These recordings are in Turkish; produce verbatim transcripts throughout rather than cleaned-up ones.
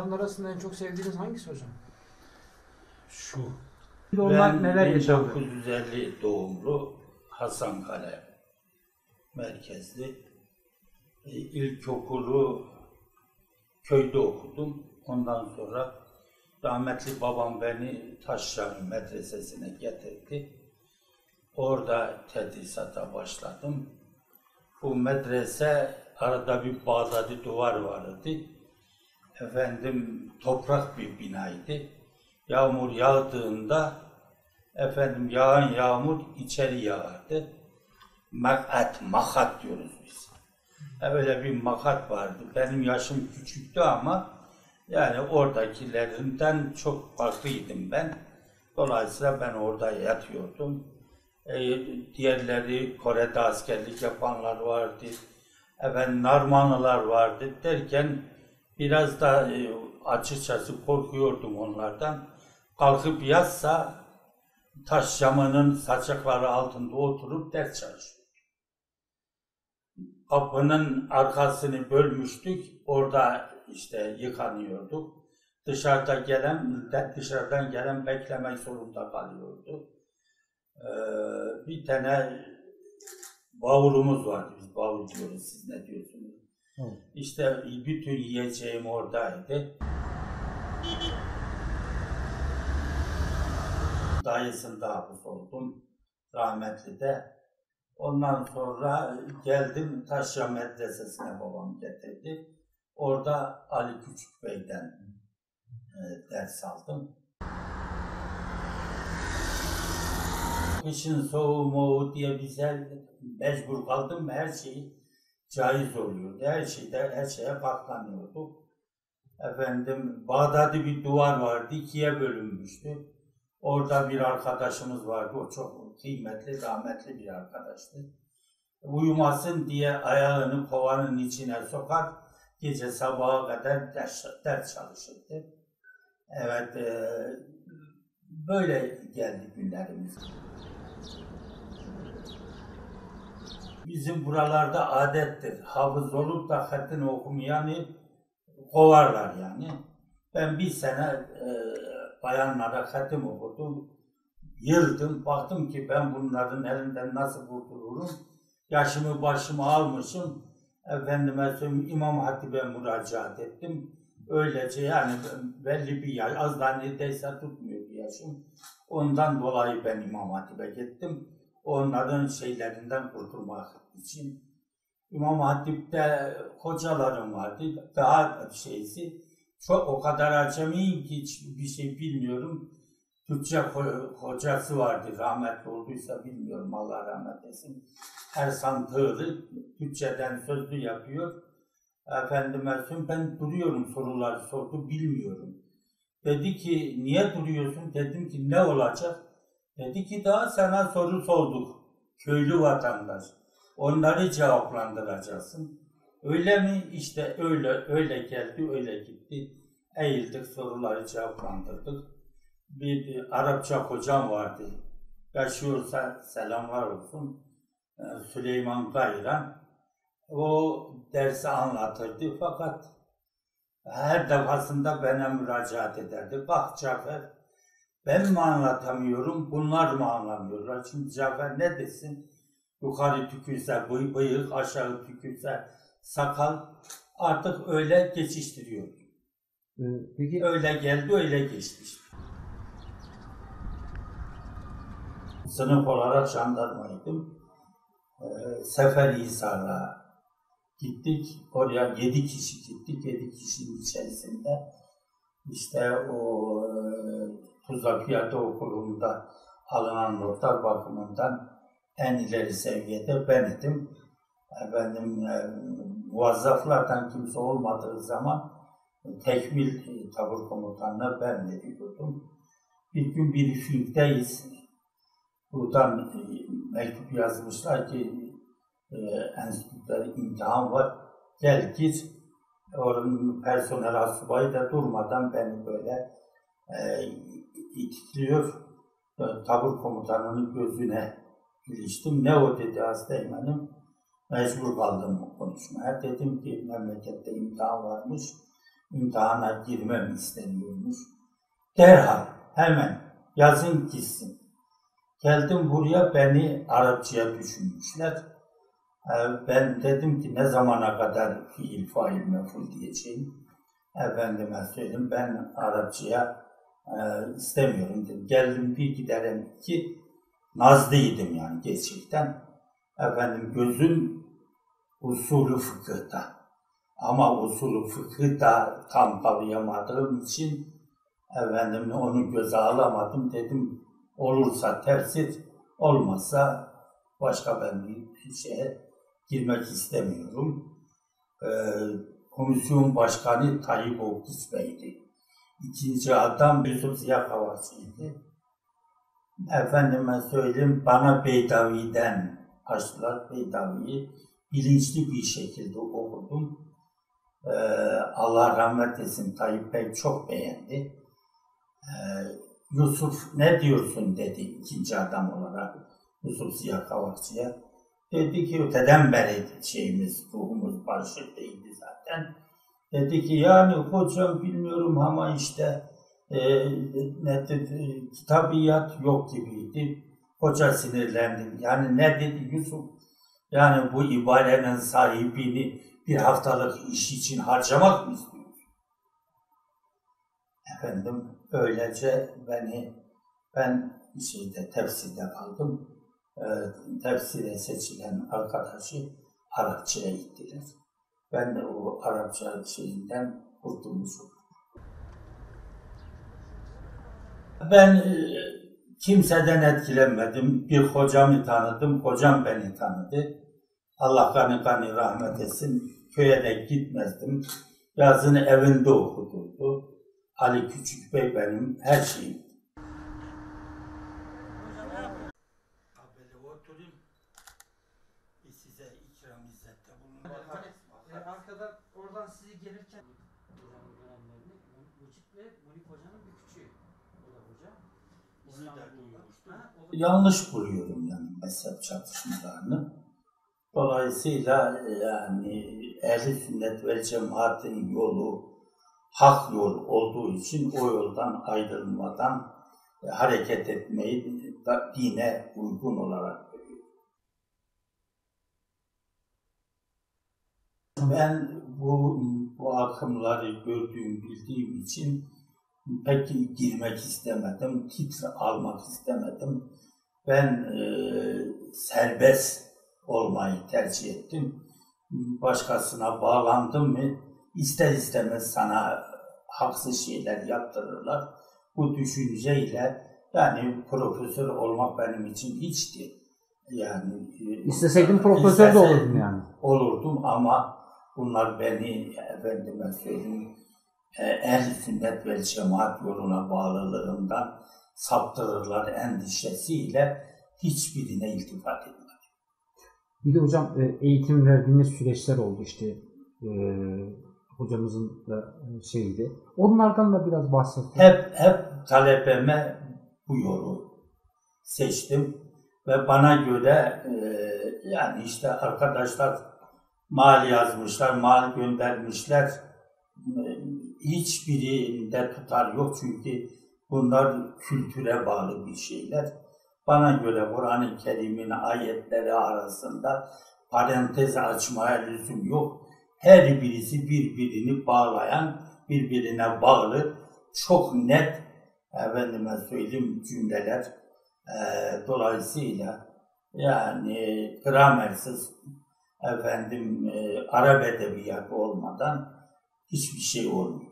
Bunların arasında en çok sevdiğiniz hangisi hocam? Şu. Onlar neler yaşadı? bin dokuz yüz elli doğumlu, Hasankale merkezli. E, ilkokulu köyde okudum. Ondan sonra rahmetli babam beni Taşyarı Medresesi'ne getirdi. Orada tedrisata başladım. Bu medrese arada bir Bağdadi duvar vardı. Efendim toprak bir binaydı. Yağmur yağdığında efendim yağan yağmur içeri yağardı. Makat, makat diyoruz biz. Öyle bir makat vardı. Benim yaşım küçüktü ama yani oradakilerinden çok farklıydım ben. Dolayısıyla ben orada yatıyordum. Ee, diğerleri Kore'de askerlik yapanlar vardı. Efendim Narmanlılar vardı derken biraz da e, açıkçası korkuyordum onlardan. Kalkıp yatsa taş camının saçakları altında oturup ders çalışıyordum. Kapının arkasını bölmüştük, orada işte yıkanıyorduk. Dışarıda gelen, dışarıdan gelen beklemek zorunda kalıyordu. Ee, bir tane bavulumuz vardı, biz bavul diyoruz, siz ne diyorsunuz? Evet. İşte bütün yiyeceğim oradaydı. Dayısında hapis oldum, rahmetli de. Ondan sonra geldim Taşya Medresesi'ne babam getirdi. Orada Ali Küçük Bey'den e, ders aldım. Kışın soğuğu moğu diye bize mecbur kaldım, her şey caiz oluyordu. Her şeyde, her şeye katlanıyorduk. Efendim, Bağdadi bir duvar vardı, ikiye bölünmüştü. Orada bir arkadaşımız vardı, o çok kıymetli, rahmetli bir arkadaştı. Uyumasın diye ayağını kovanın içine sokar, gece sabaha kadar ders, ders çalışırdı. Evet, e, böyle geldi günlerimiz. Bizim buralarda adettir, hafız olup da hatını okumayanı kovarlar yani. Ben bir sene e, bayanlara hatim okudum, yıldım, baktım ki ben bunların elinden nasıl kurtulurum. Yaşımı başımı almışım, efendime söyleyeyim İmam Hatip'e müracaat ettim. Öylece yani belli bir yaş, az da neredeyse tutmuyor bir yaşım. Ondan dolayı ben İmam Hatip'e gittim. Onların şeylerinden kurtulmak için. İmam Hatip'te hocalarım vardı, daha şeysi, çok o kadar acemiyim ki hiçbir şey bilmiyorum. Türkçe hocası vardı, rahmetli olduysa bilmiyorum, Allah rahmet etsin. Ersan Tığlı, Türkçeden sözlü yapıyor. Efendime söyleyeyim, ben duruyorum, soruları sordu, bilmiyorum. Dedi ki, niye duruyorsun? Dedim ki, ne olacak? Dedi ki, daha sana soru sorduk, köylü vatandaş. Onları cevaplandıracaksın. Öyle mi? İşte öyle, öyle geldi, öyle gitti. Eğildik, soruları cevaplandırdık. Bir, bir Arapça hocam vardı. Yaşıyorsa selamlar olsun. Süleyman Gayran. O dersi anlatırdı fakat her defasında bana müracaat ederdi. Bak Cafer, ben mi anlatamıyorum, bunlar mı anlamıyorlar? Şimdi Cafer ne desin? Yukarı tükürse bıy bıyık, aşağı tükürse sakal, artık öyle geçiştiriyor. Ee, peki öyle geldi, öyle geçti. Sınıf olarak jandarmaydım. Ee, Seferihisar'a gittik. Oraya yedi kişi gittik. Yedi kişinin içerisinde işte o e, Tuzla Piyade Okulu'nda alınan notlar bakımından en ileri seviyede ben idim. Efendim, e, muvazzaflardan kimse olmadığı zaman tekmil e, tabur komutanına ben veriyordum. Bir gün bir filmdeyiz. Buradan e, mektup yazmışlar ki e, enstitüde imtihan var. Gel git. Oranın personel asubayı da durmadan beni böyle e, itikliyor. E, tabur komutanının gözüne iliştim. Ne o dedi Asteğmen'im. Mecbur kaldım konuşmaya. Dedim ki memlekette imtihan varmış. imtihana girmem isteniyormuş. Derhal, hemen yazın gitsin. Geldim buraya, beni Arapçaya düşünmüşler. Ben dedim ki ne zamana kadar fiil, fail, mef'ul diyeceğim. Efendime söyleyeyim, ben Arapçaya e, istemiyorum dedim. Geldim bir giderim ki nazlıydım yani gerçekten. Efendim gözüm usulü fıkıhta. Ama usulü fıkıhı da tam kavrayamadığım için efendim onu göze alamadım. Dedim olursa tefsir, olmazsa başka ben bir şeye girmek istemiyorum. Ee, komisyon başkanı Tayyip Oğuz Bey'di. İkinci adam Yusuf Ziya Kavası'ydı. Efendime söyleyeyim, bana Beydavi'den açtılar. Beydavi'yi bilinçli bir şekilde okudum. Ee, Allah rahmet etsin, Tayyip Bey çok beğendi. Ee, Yusuf ne diyorsun dedi ikinci adam olarak Yusuf Ziya Kavakçı'ya. Dedi ki öteden beri şeyimiz, ruhumuz barışık değildi zaten. Dedi ki yani hocam bilmiyorum ama işte e, ne dedi, kitabiyat yok gibiydi. Hoca sinirlendi. Yani ne dedi Yusuf? Yani bu ibarenin sahibini bir haftalık iş için harcamak mı istiyor? Efendim öylece beni, ben şeyde tefsirde kaldım. E, tefsire seçilen arkadaşı Arapçaya gittiler. Ben de o Arapça şeyinden kurtulmuş oldum. Ben e, kimseden etkilenmedim. Bir hocamı tanıdım, hocam beni tanıdı. Allah gani gani rahmet etsin. Köye de gitmezdim. Yazını evinde okudurdu. Ali Küçük Bey benim her şeyim. Oturayım. Size ikram izzette bulunmak. Arkadan oradan sizi gelirken Mucit ve Munik Hoca'nın bir küçüğü. O da hoca. Onu da duymuştum. Yanlış buluyorum yani mezhep çatışmalarını. Dolayısıyla yani ehl-i sünnet vel cemaatin yolu hak yol olduğu için o yoldan ayrılmadan hareket etmeyi da dine uygun olarak görüyorum. Ben bu, bu akımları gördüğüm, bildiğim için pek girmek istemedim, titre almak istemedim. Ben e, serbest olmayı tercih ettim. Başkasına bağlandım mı ister istemez sana haksız şeyler yaptırırlar. Bu düşünceyle yani profesör olmak benim için hiçti. Yani İsteseydin profesör de olurdun yani. Olurdum ama bunlar beni efendime söyleyeyim ehl-i sünnet vel cemaat yoluna bağlılığından saptırırlar endişesiyle hiçbirine iltifat etmedim. Bir de hocam eğitim verdiğiniz süreçler oldu işte e, hocamızın da şeyiydi. Onlardan da biraz bahsettim. Hep hep talebeme bu yolu seçtim ve bana göre e, yani işte arkadaşlar mal yazmışlar, mal göndermişler. E, hiçbirinde tutar yok çünkü bunlar kültüre bağlı bir şeyler. Bana göre Kur'an-ı Kerim'in ayetleri arasında parantez açmaya lüzum yok. Her birisi birbirini bağlayan, birbirine bağlı, çok net, efendime söyleyeyim cümleler. E, dolayısıyla yani gramersiz, efendim e, Arap edebiyatı olmadan hiçbir şey olmuyor.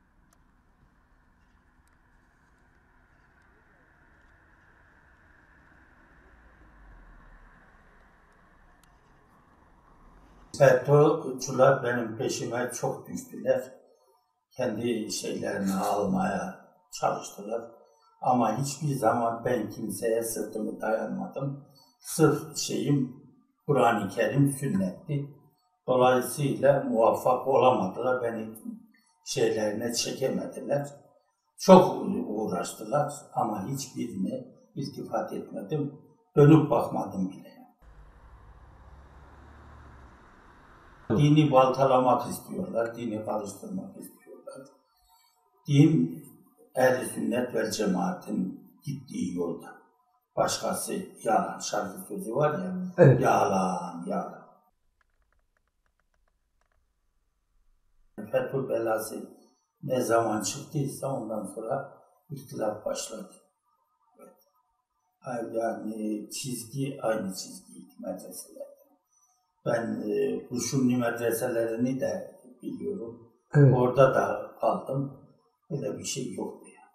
FETÖ'cüler benim peşime çok düştüler. Kendi şeylerini almaya çalıştılar. Ama hiçbir zaman ben kimseye sırtımı dayanmadım. Sırf şeyim Kur'an-ı Kerim sünnetti. Dolayısıyla muvaffak olamadılar. Beni şeylerine çekemediler. Çok uğraştılar ama hiçbirine iltifat etmedim. Dönüp bakmadım bile. Dini baltalamak istiyorlar, dini karıştırmak istiyorlar. Din Ehl-i Sünnet ve Cemaat'in gittiği yolda. Başkası yalan, şarkı sözü var ya, Evet. yalan, yalan. FETÖ belası ne zaman çıktıysa ondan sonra ihtilaf başladı. Yani çizgi aynı çizgiydi medreselerde. Ben e, Kuşunlu medreselerini de biliyorum. Evet. Orada da kaldım. Öyle bir şey yoktu yani.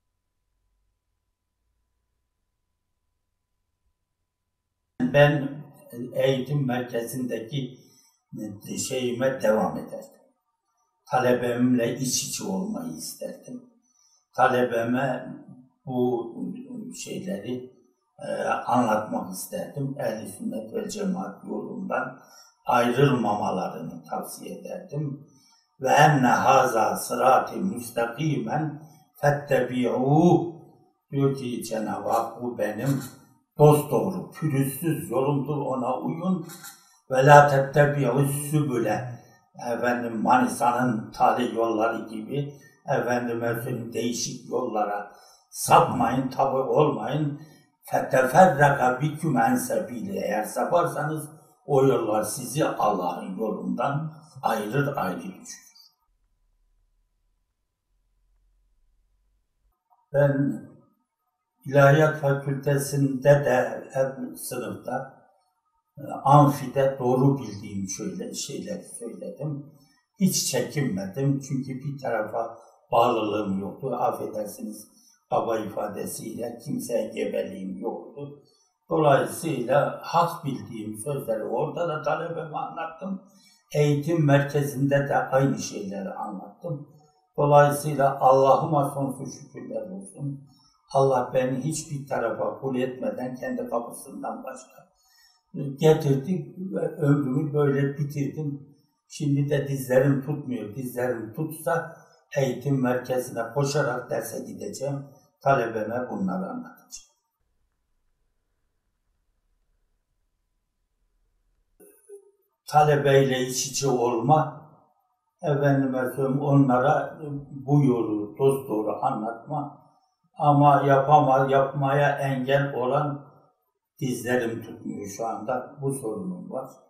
Ben eğitim merkezindeki şeyime devam ederdim. Talebemle iç içe olmayı isterdim. Talebeme bu şeyleri e, anlatmak isterdim. Ehl-i Sünnet ve Cemaat yolundan ayrılmamalarını tavsiye ederdim. Ve enne haza sırat-ı müstakimen fettebi'û, diyor ki Cenab-ı Hak, bu benim dosdoğru, pürüzsüz yolumdur, ona uyun. Ve la tettebi'û sübüle, efendim Manisa'nın talih yolları gibi, efendime söyleyeyim değişik yollara sapmayın, tabi olmayın. فَتَفَرَّقَ بِكُمْ اَنْ سَب۪يلِ, eğer saparsanız o yollar sizi Allah'ın yolundan ayırır, ayrı düşürür. Ben İlahiyat Fakültesinde de hep sınıfta, amfide doğru bildiğim şöyle şeyler söyledim. Hiç çekinmedim çünkü bir tarafa bağlılığım yoktu. Affedersiniz kaba ifadesiyle, kimseye gebeliğim yoktu. Dolayısıyla hak bildiğim sözleri orada da talebeme anlattım. Eğitim merkezinde de aynı şeyleri anlattım. Dolayısıyla Allah'ıma sonsuz şükürler olsun. Allah beni hiçbir tarafa kul etmeden kendi kapısından başka getirdi ve ömrümü böyle bitirdim. Şimdi de dizlerim tutmuyor. Dizlerim tutsa eğitim merkezine koşarak derse gideceğim. Talebeme bunları anlatacağım. Talebeyle iç içe olma, efendime söyleyeyim onlara bu yolu dosdoğru anlatma, ama yapama, yapmaya engel olan dizlerim tutmuyor şu anda, bu sorunum var.